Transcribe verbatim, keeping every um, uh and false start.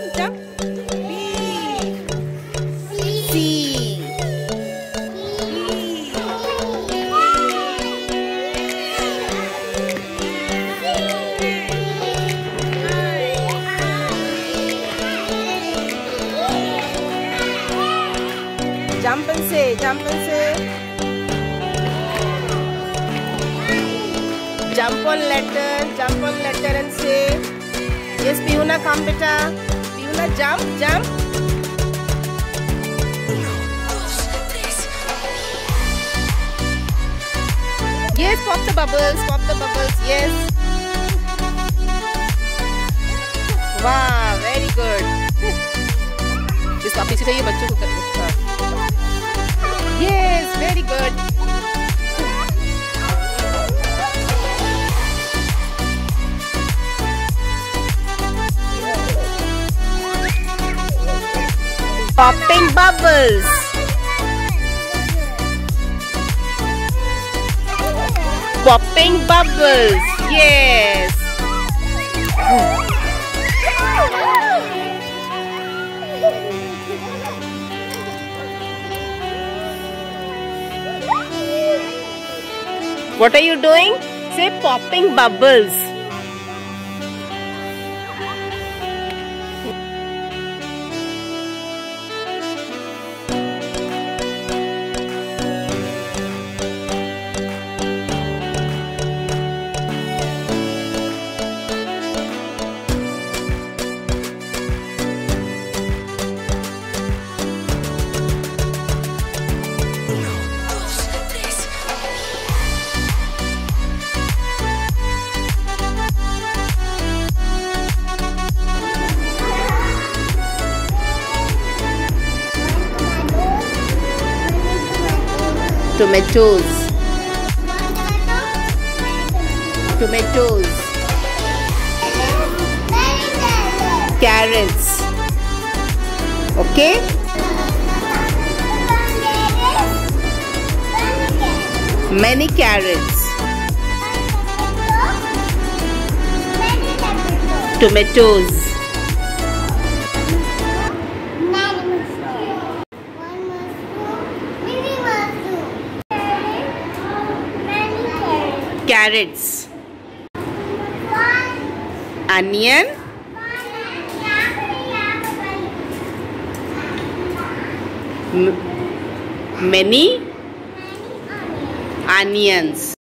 jump, jump. B. C. Jump and say, jump and say. Jump on letter, jump on letter and say. Yes, Pihuna, come beta. Pihuna, jump, jump. Yes, pop the bubbles, pop the bubbles, yes. Wow, very good. इसका पीछे से ये बच्चों को करना। Yes, very good. Popping bubbles. Popping bubbles. Yes. What are you doing? Say popping bubbles. Tomatoes. Tomatoes. Carrots. Okay? Many carrots. Tomatoes. Carrots. Onion. M- many onions.